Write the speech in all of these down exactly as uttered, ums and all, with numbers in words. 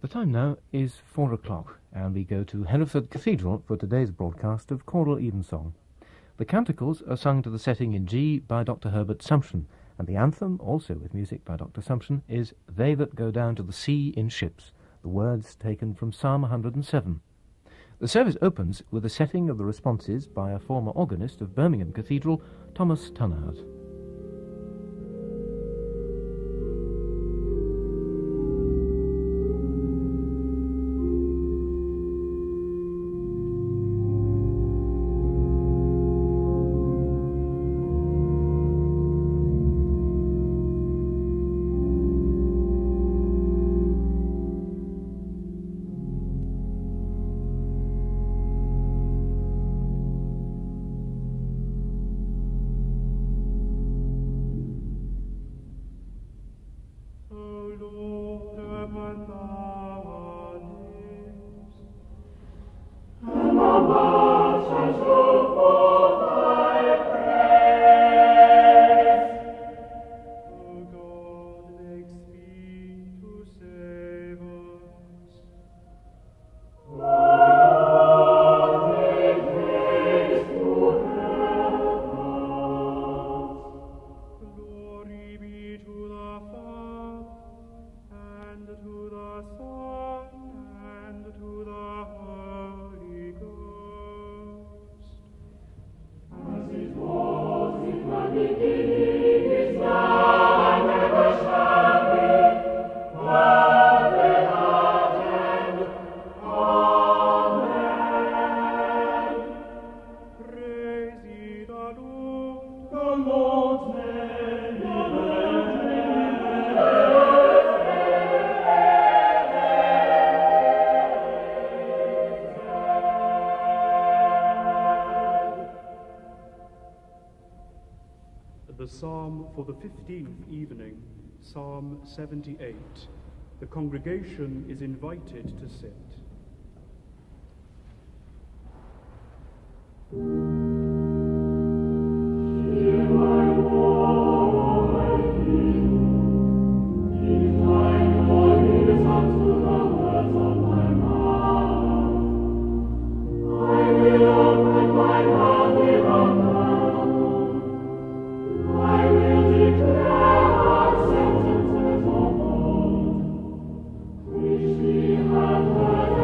The time now is four o'clock, and we go to Hereford Cathedral for today's broadcast of Choral Evensong. The Canticles are sung to the setting in G by Doctor Herbert Sumsion, and the Anthem, also with music by Doctor Sumsion, is They That Go Down to the Sea in Ships, the words taken from Psalm one hundred and seven. The service opens with a setting of the responses by a former organist of Birmingham Cathedral, Thomas Tunnard. The psalm for the fifteenth evening, Psalm seventy-eight. The congregation is invited to sit. We have heard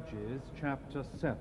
Judges chapter seven.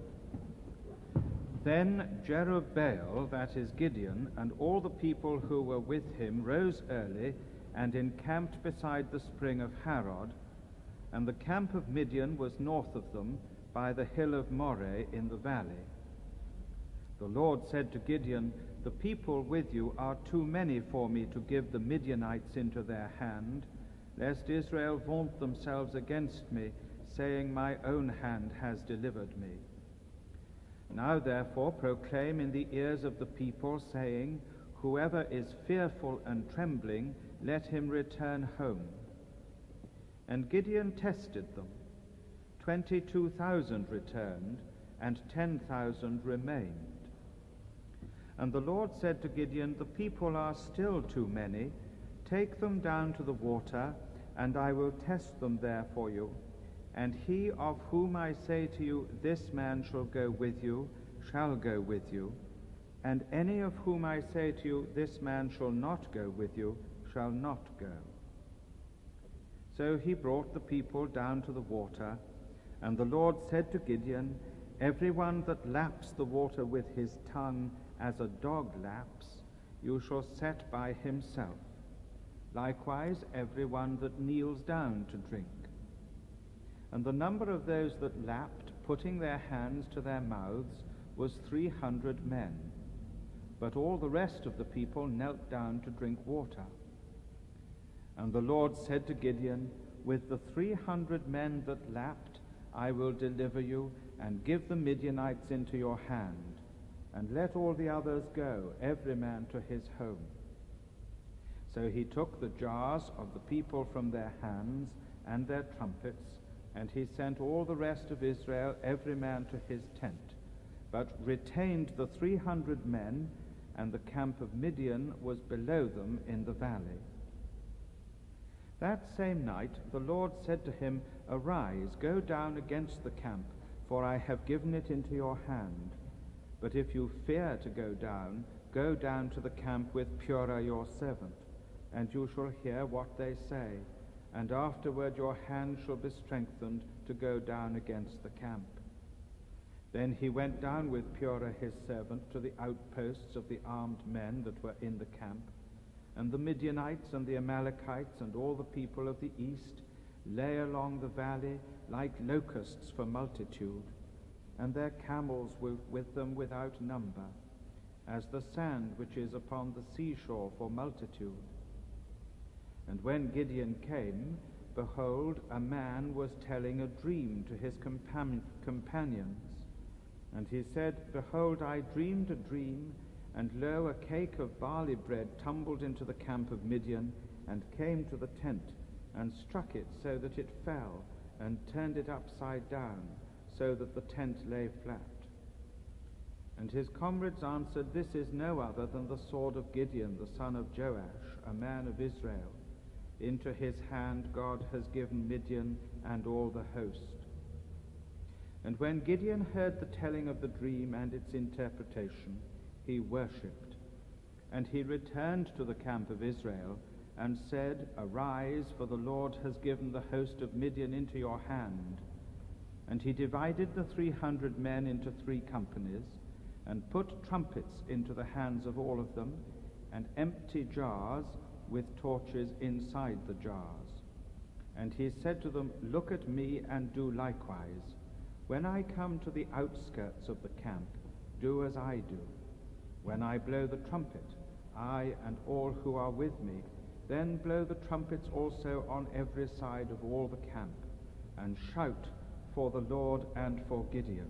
Then Jerubbaal, that is Gideon, and all the people who were with him rose early and encamped beside the spring of Harod, and the camp of Midian was north of them by the hill of Moreh in the valley. The Lord said to Gideon, "The people with you are too many for me to give the Midianites into their hand, lest Israel vaunt themselves against me, saying, 'My own hand has delivered me.' Now therefore proclaim in the ears of the people, saying, 'Whoever is fearful and trembling, let him return home.'" And Gideon tested them. Twenty-two thousand returned, and ten thousand remained. And the Lord said to Gideon, "The people are still too many. Take them down to the water, and I will test them there for you. And he of whom I say to you, 'This man shall go with you,' shall go with you. And any of whom I say to you, 'This man shall not go with you,' shall not go." So he brought the people down to the water, and the Lord said to Gideon, "Everyone that laps the water with his tongue as a dog laps, you shall set by himself. Likewise everyone that kneels down to drink." And the number of those that lapped, putting their hands to their mouths, was three hundred men. But all the rest of the people knelt down to drink water. And the Lord said to Gideon, "With the three hundred men that lapped, I will deliver you, and give the Midianites into your hand. And let all the others go, every man to his home." So he took the jars of the people from their hands and their trumpets, and he sent all the rest of Israel, every man to his tent, but retained the three hundred men, and the camp of Midian was below them in the valley. That same night the Lord said to him, "Arise, go down against the camp, for I have given it into your hand. But if you fear to go down, go down to the camp with Purah your servant, and you shall hear what they say, and afterward your hand shall be strengthened to go down against the camp." Then he went down with Purah his servant to the outposts of the armed men that were in the camp, and the Midianites and the Amalekites and all the people of the east lay along the valley like locusts for multitude, and their camels were with them without number, as the sand which is upon the seashore for multitude. And when Gideon came, behold, a man was telling a dream to his compam- companions. And he said, "Behold, I dreamed a dream, and lo, a cake of barley bread tumbled into the camp of Midian, and came to the tent, and struck it so that it fell, and turned it upside down, so that the tent lay flat." And his comrades answered, "This is no other than the sword of Gideon, the son of Joash, a man of Israel. Into his hand God has given Midian and all the host." And when Gideon heard the telling of the dream and its interpretation, he worshipped. And he returned to the camp of Israel, and said, "Arise, for the Lord has given the host of Midian into your hand." And he divided the three hundred men into three companies, and put trumpets into the hands of all of them, and empty jars with torches inside the jars. And he said to them, "Look at me and do likewise. When I come to the outskirts of the camp, do as I do. When I blow the trumpet, I and all who are with me, then blow the trumpets also on every side of all the camp, and shout for the Lord and for Gideon."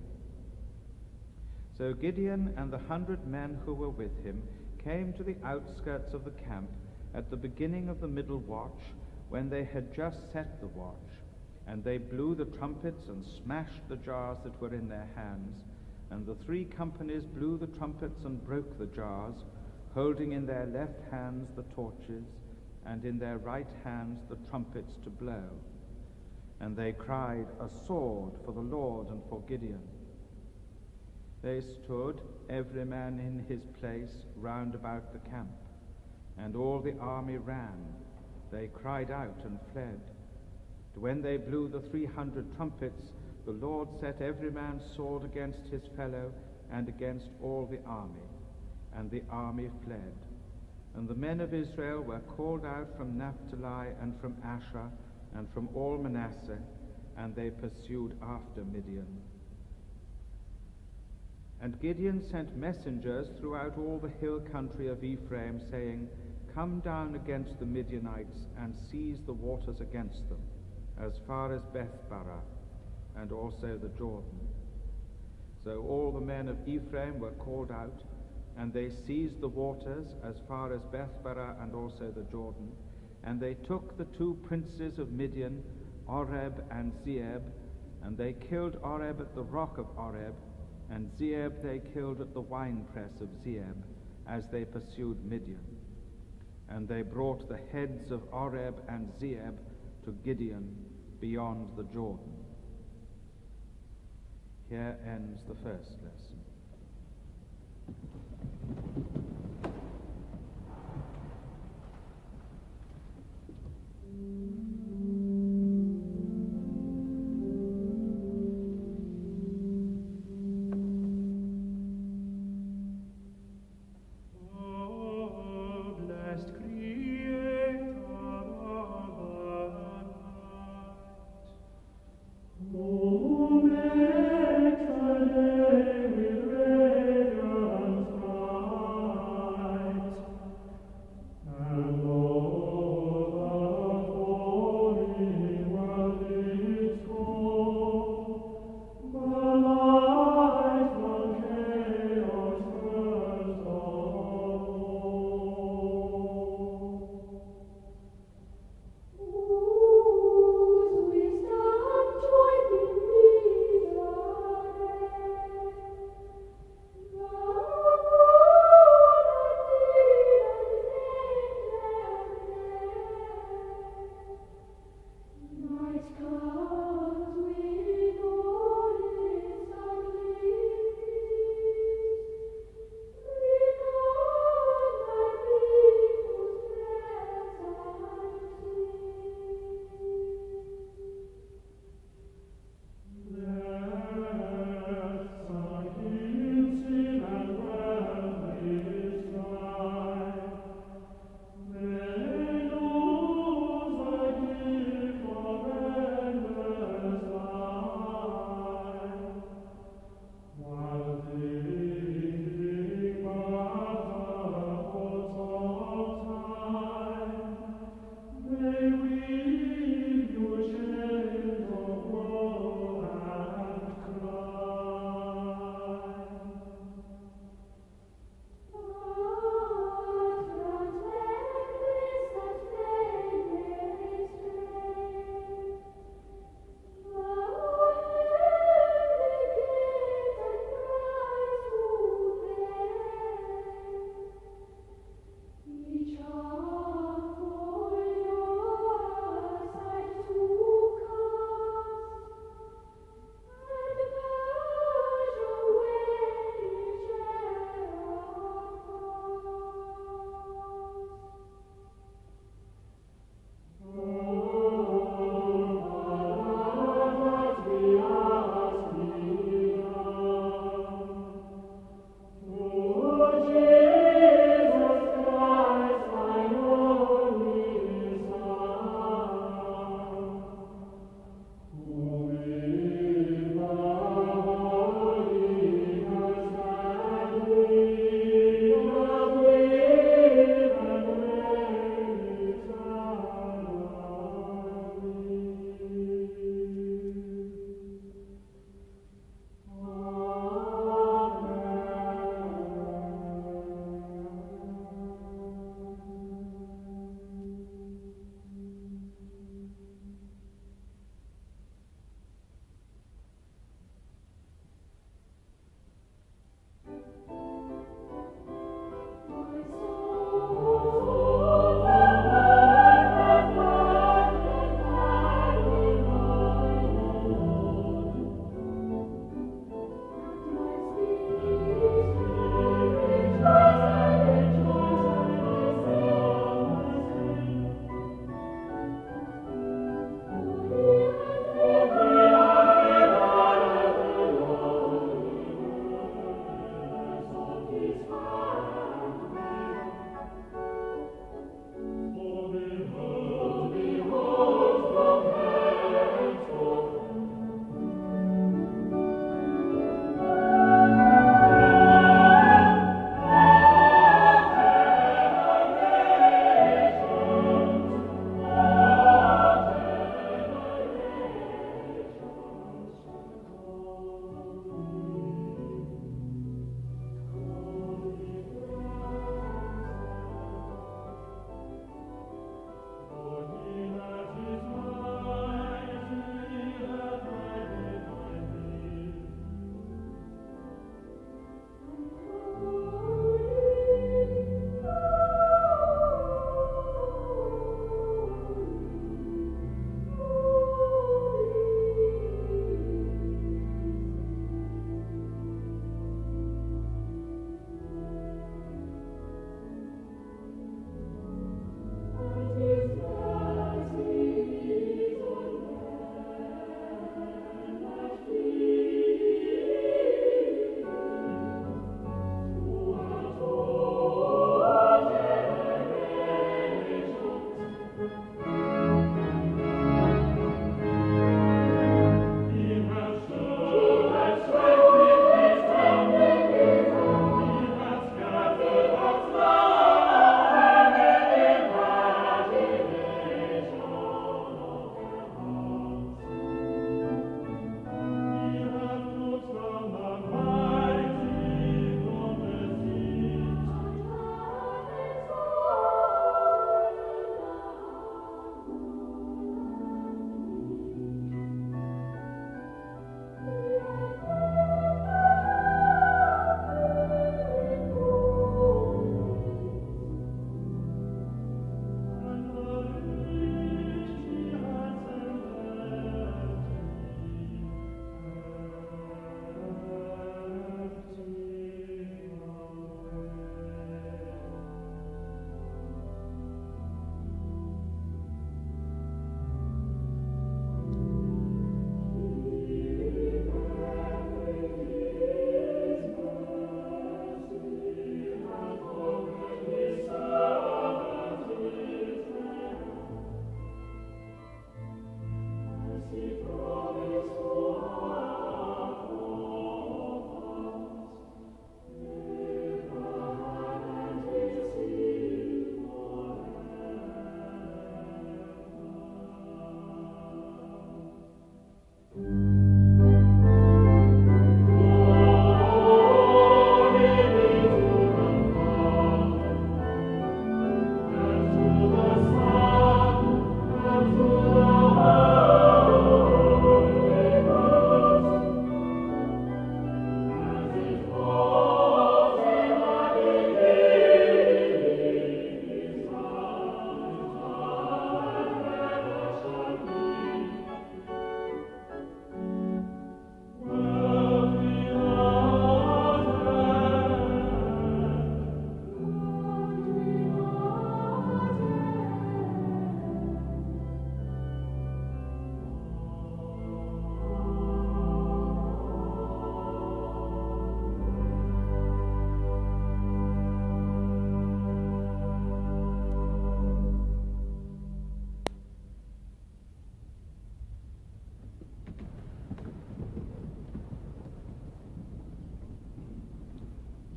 So Gideon and the hundred men who were with him came to the outskirts of the camp at the beginning of the middle watch, when they had just set the watch. And they blew the trumpets and smashed the jars that were in their hands. And the three companies blew the trumpets and broke the jars, holding in their left hands the torches, and in their right hands the trumpets to blow. And they cried, "A sword for the Lord and for Gideon." They stood, every man in his place, round about the camp. And all the army ran. They cried out and fled. And when they blew the three hundred trumpets, the Lord set every man's sword against his fellow and against all the army, and the army fled. And the men of Israel were called out from Naphtali and from Asher and from all Manasseh, and they pursued after Midian. And Gideon sent messengers throughout all the hill country of Ephraim, saying, Come down against the Midianites and seize the waters against them, as far as Bethbarah, and also the Jordan. So all the men of Ephraim were called out, and they seized the waters as far as Bethbarah and also the Jordan. And they took the two princes of Midian, Oreb and Zeeb, and they killed Oreb at the rock of Oreb, and Zeeb they killed at the winepress of Zeeb, as they pursued Midian. And they brought the heads of Oreb and Zeeb to Gideon beyond the Jordan. Here ends the first lesson. Oh, let our day with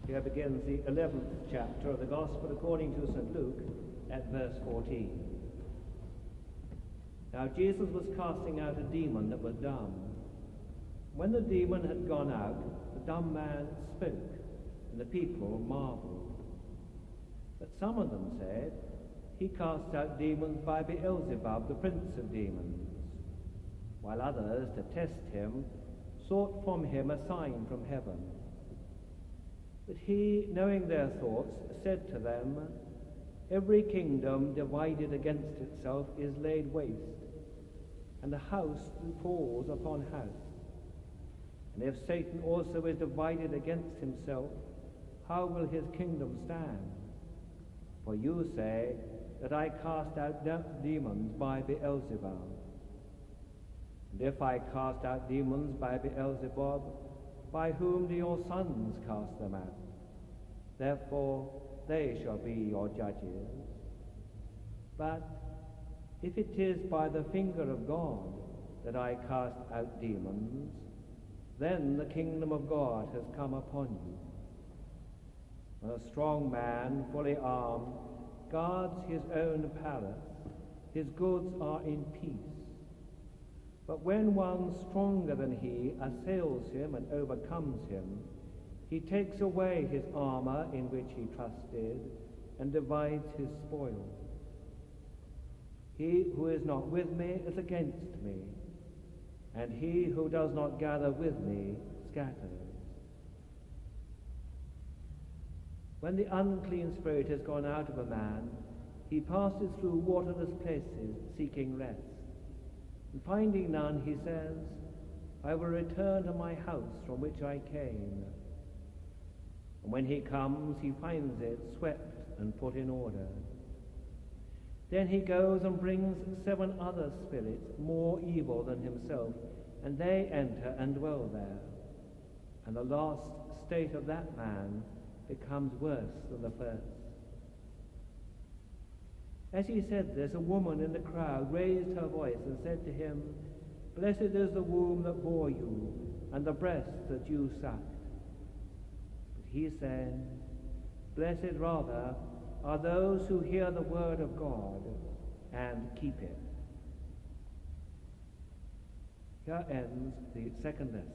Here begins the eleventh chapter of the Gospel according to Saint Luke at verse fourteen. Now Jesus was casting out a demon that was dumb. When the demon had gone out, the dumb man spoke, and the people marveled. But some of them said, "He casts out demons by Beelzebub, the prince of demons." While others, to test him, sought from him a sign from heaven. But he, knowing their thoughts, said to them, "Every kingdom divided against itself is laid waste, and a house falls upon house. And if Satan also is divided against himself, how will his kingdom stand? For you say that I cast out de- demons by Beelzebub. And if I cast out demons by Beelzebub, by whom do your sons cast them out? Therefore they shall be your judges. But if it is by the finger of God that I cast out demons, then the kingdom of God has come upon you. When a strong man, fully armed, guards his own palace, his goods are in peace. But when one stronger than he assails him and overcomes him, he takes away his armor in which he trusted and divides his spoil. He who is not with me is against me, and he who does not gather with me scatters. When the unclean spirit has gone out of a man, he passes through waterless places seeking rest. And finding none, he says, I will return to my house from which I came. And when he comes, he finds it swept and put in order. Then he goes and brings seven other spirits more evil than himself, and they enter and dwell there. And the last state of that man becomes worse than the first. As he said this, a woman in the crowd raised her voice and said to him, Blessed is the womb that bore you, and the breast that you sucked. But he said, Blessed rather are those who hear the word of God and keep it. Here ends the second lesson.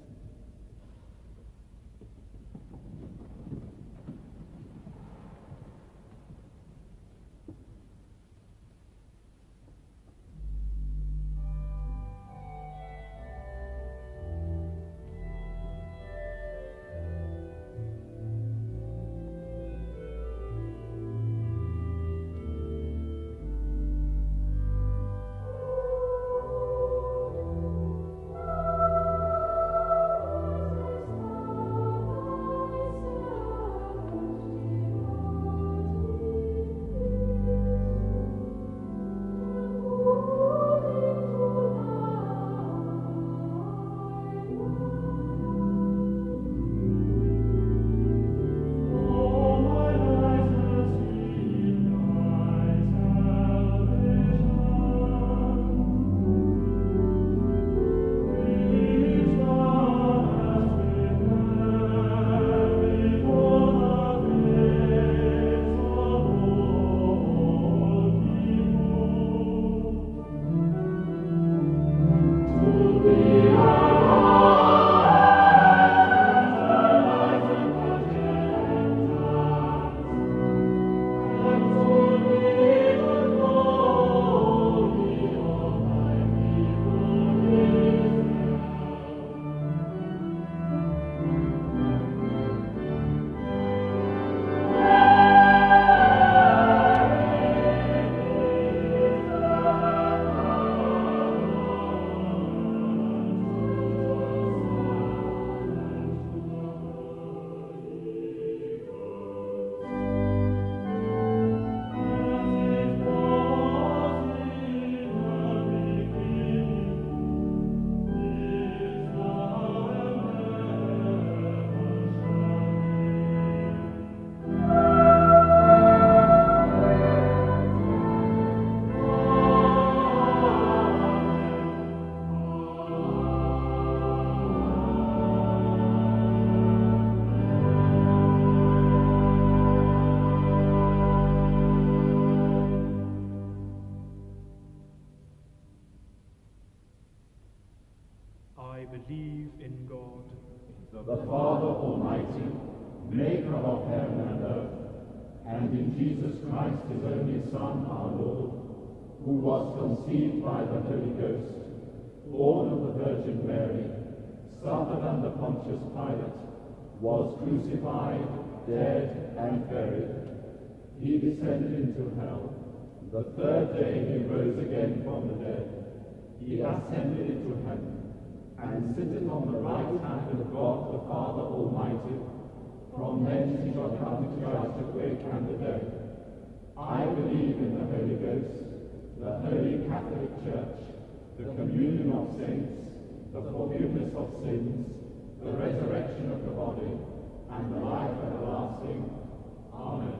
believe in God, the Father Almighty, maker of heaven and earth, and in Jesus Christ, his only Son, our Lord, who was conceived by the Holy Ghost, born of the Virgin Mary, suffered under Pontius Pilate, was crucified, dead, and buried. He descended into hell. The third day he rose again from the dead. He ascended into heaven, and sitteth on the right hand of God the Father Almighty. From thence he shall come to judge the quick and the dead. I believe in the Holy Ghost, the Holy Catholic Church, the communion of saints, the forgiveness of sins, the resurrection of the body, and the life everlasting. Amen.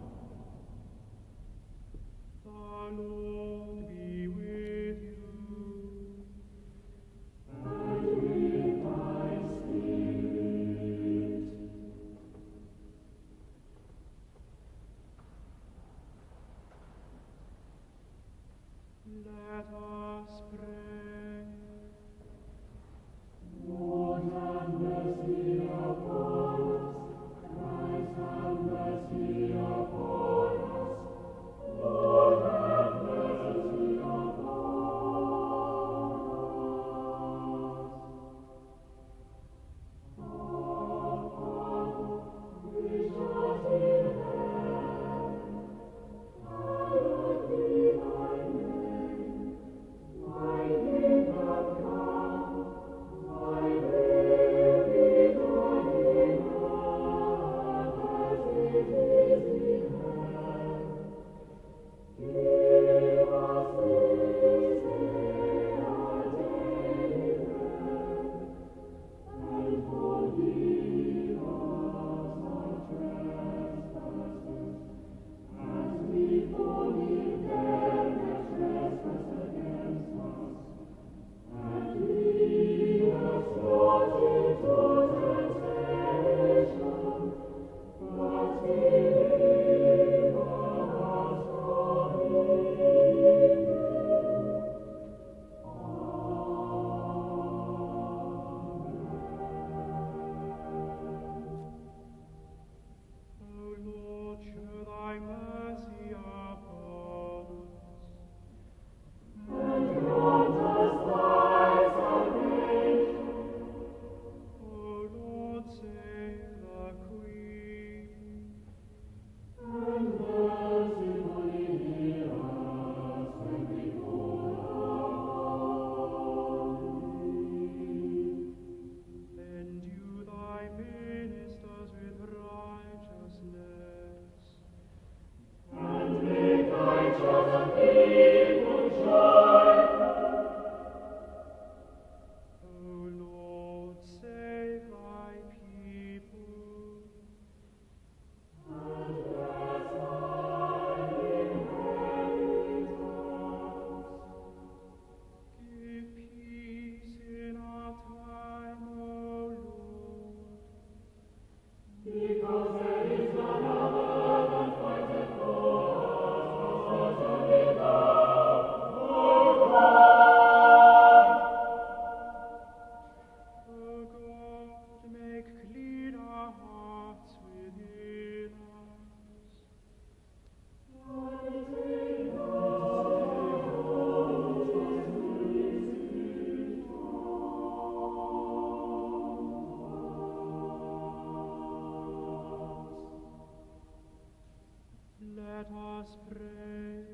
The Lord be with you. And with thy spirit. Let us pray. Lord, have mercy upon us. Christ, have mercy upon us. Lord, have mercy upon us. Our Father, which art in heaven, hallowed be thy name. Thy kingdom come, thy will be done in earth as it is in heaven. Give us this day our daily bread, and forgive us our trespasses, as we forgive them that trespass against us. And lead us not into temptation, but deliver us from evil. O Lord, show thy mercy upon us. And grant us thy salvation. O Lord, save the Queen. And mercifully hear us when we call upon thee. Endue thy ministers with righteousness. And make thy chosen people joyful. O Lord, save thy people. And bless thy inheritance. Give peace in our time, O Lord. Because there is none other that fighteth for us, but only thou, O God. O God, make clean our hearts within us. And take not thy Holy Spirit from us. Let us pray.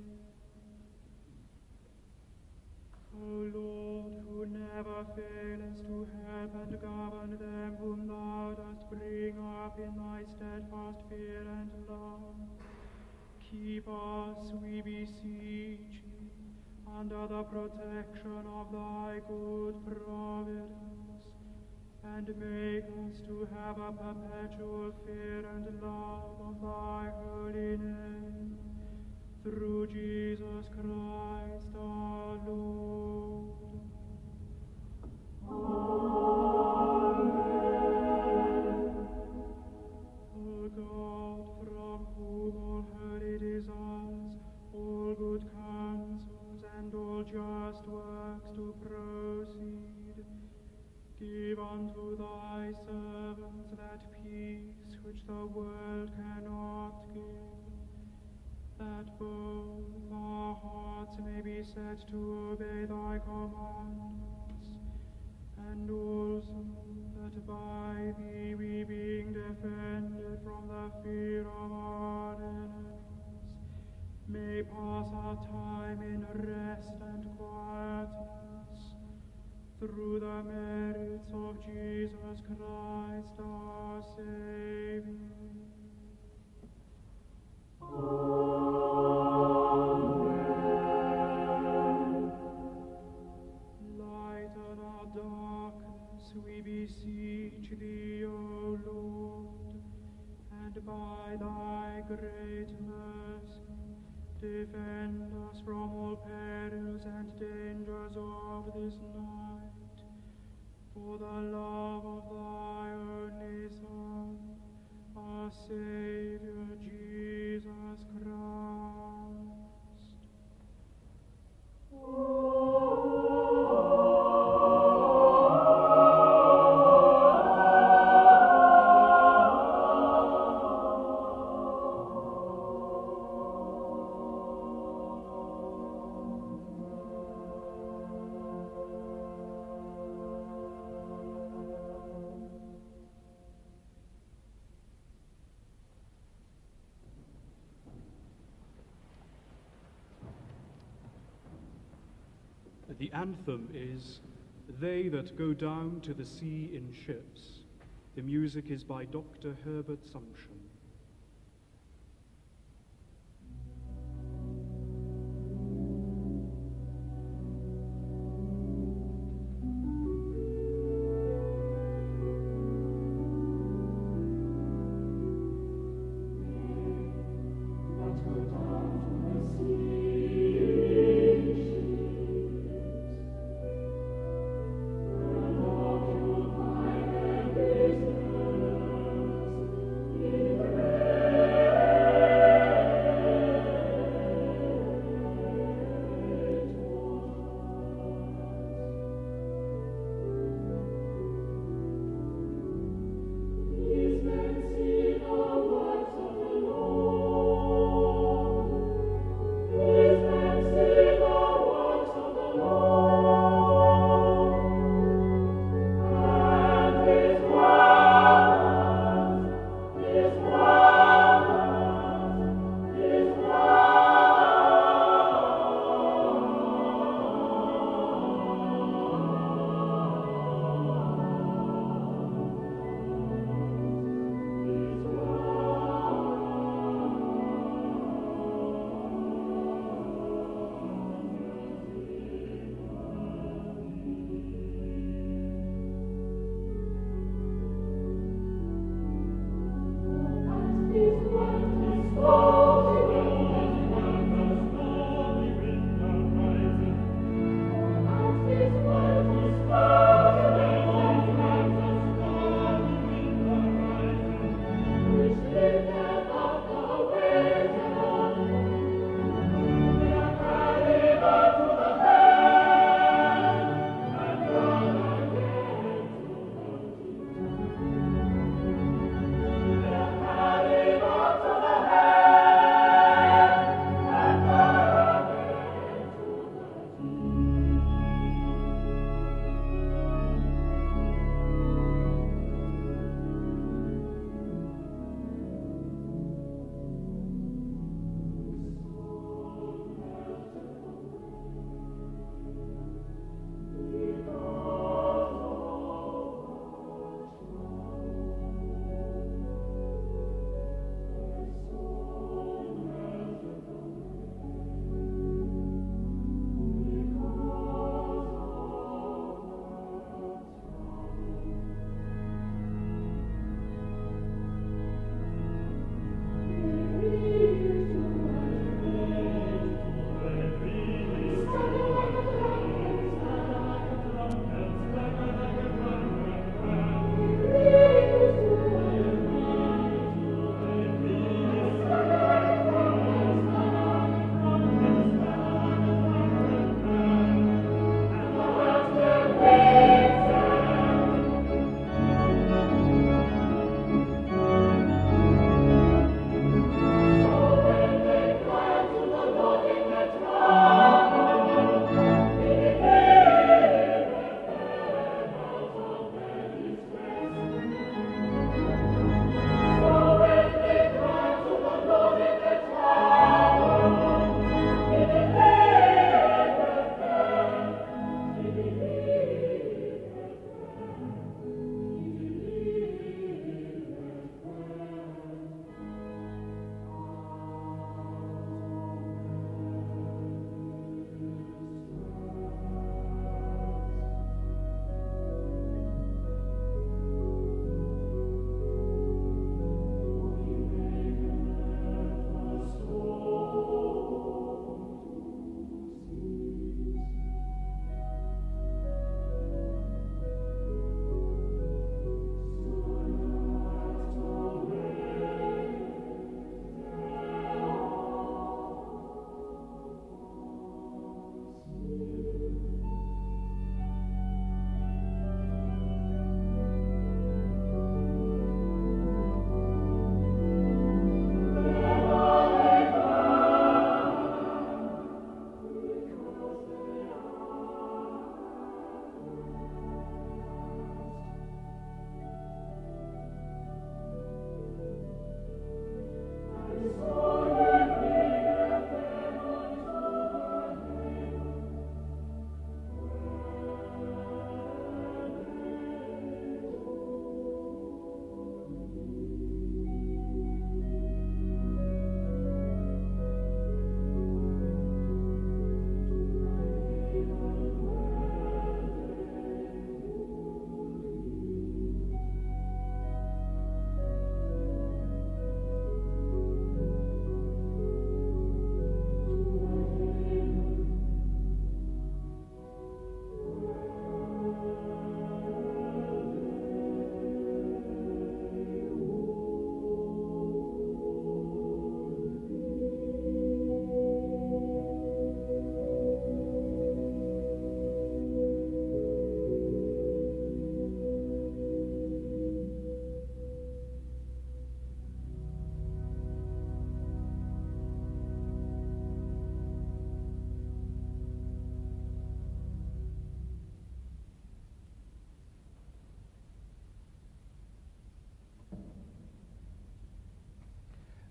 O Lord, who never failest to help and govern them whom thou dost bring up in thy steadfast fear and love, keep us, we beseech thee, under the protection of thy good providence, and make us to have a perpetual fear and love of thy holy name, through Jesus Christ our Lord. O God, from whom all holy desires, all good counsels, and all just works do proceed, give peace which the world cannot give, that both our hearts may be set to obey thy commandments, and also that by thee we, being defended from the fear of our enemies, may pass our time in rest and quietness, through the merits of Jesus Christ our Saviour. Amen. Lighten our darkness, we beseech thee, O Lord, and by thy great mercy defend us from all perils and dangers of this night, for the love of thy only Son, our Saviour Jesus Christ. The anthem is "They That Go Down to the Sea in Ships." The music is by Doctor Herbert Sumsion. Yeah.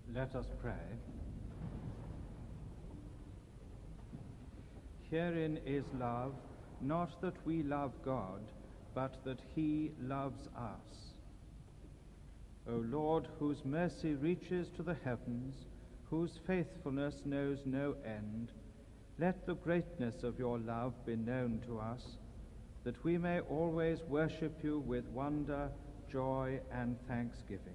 Let us pray. Herein is love, not that we love God, but that he loves us. O Lord, whose mercy reaches to the heavens, whose faithfulness knows no end, let the greatness of your love be known to us, that we may always worship you with wonder, joy, and thanksgiving.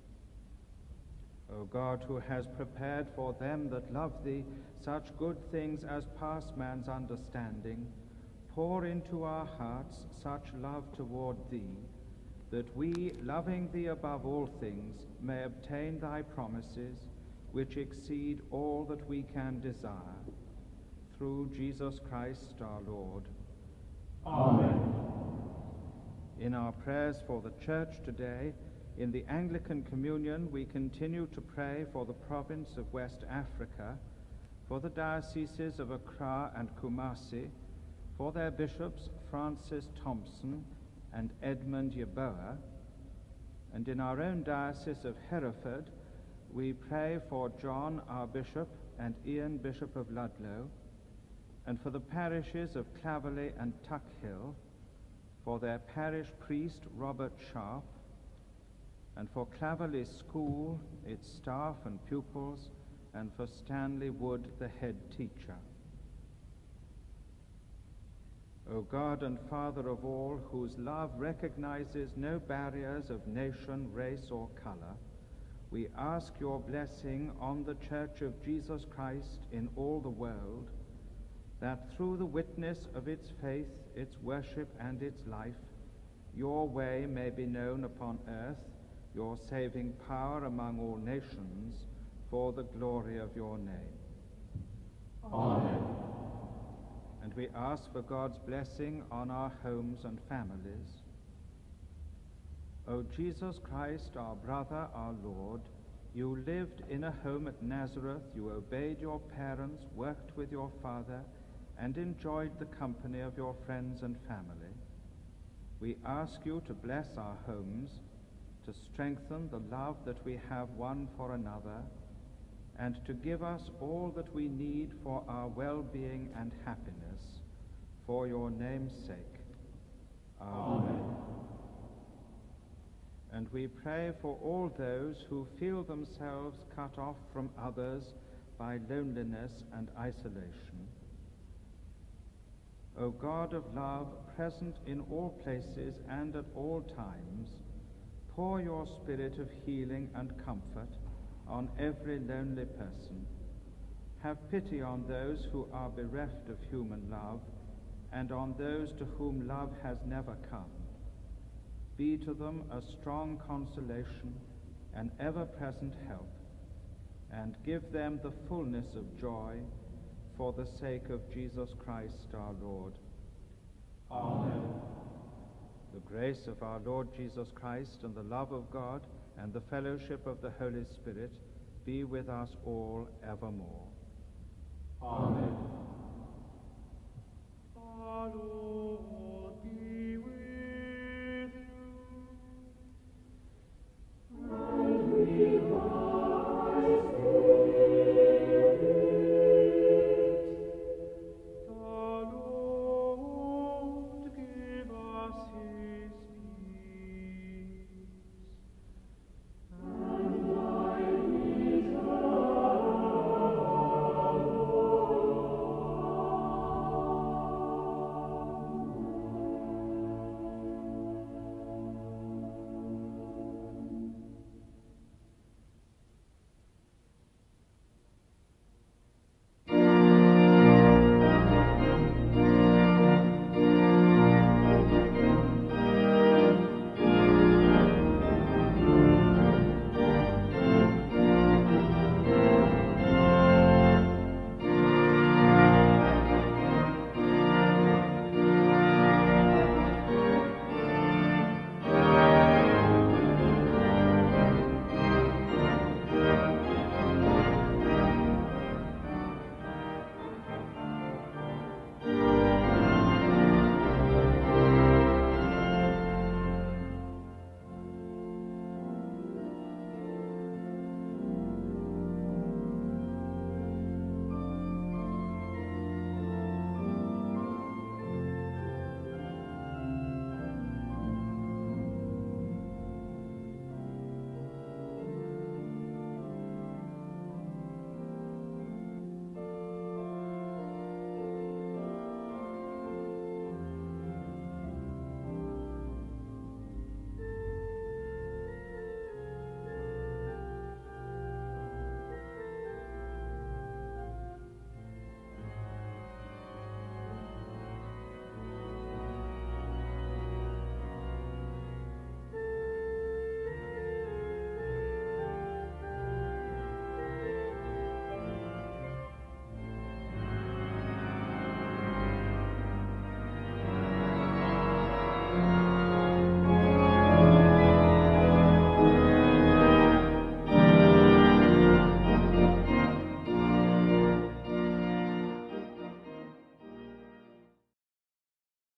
O God, who has prepared for them that love thee such good things as pass man's understanding, pour into our hearts such love toward thee, that we, loving thee above all things, may obtain thy promises, which exceed all that we can desire. Through Jesus Christ our Lord. Amen. In our prayers for the Church today, in the Anglican Communion, we continue to pray for the province of West Africa, for the dioceses of Accra and Kumasi, for their bishops Francis Thompson and Edmund Yeboah, and in our own diocese of Hereford, we pray for John, our bishop, and Ian, bishop of Ludlow, and for the parishes of Claverley and Tuckhill, for their parish priest Robert Sharp, and for Claverley School, its staff and pupils, and for Stanley Wood, the head teacher. O God and Father of all, whose love recognizes no barriers of nation, race, or color, we ask your blessing on the Church of Jesus Christ in all the world, that through the witness of its faith, its worship, and its life, your way may be known upon earth, your saving power among all nations, for the glory of your name. Amen. And we ask for God's blessing on our homes and families. O Jesus Christ, our brother, our Lord, you lived in a home at Nazareth, you obeyed your parents, worked with your father, and enjoyed the company of your friends and family. We ask you to bless our homes, to strengthen the love that we have one for another, and to give us all that we need for our well-being and happiness, for your name's sake. Amen. Amen. And we pray for all those who feel themselves cut off from others by loneliness and isolation. O God of love, present in all places and at all times, pour your spirit of healing and comfort on every lonely person. Have pity on those who are bereft of human love, and on those to whom love has never come. Be to them a strong consolation, an ever-present help, and give them the fullness of joy, for the sake of Jesus Christ our Lord. Amen. The grace of our Lord Jesus Christ, and the love of God, and the fellowship of the Holy Spirit be with us all evermore. Amen. Our Lord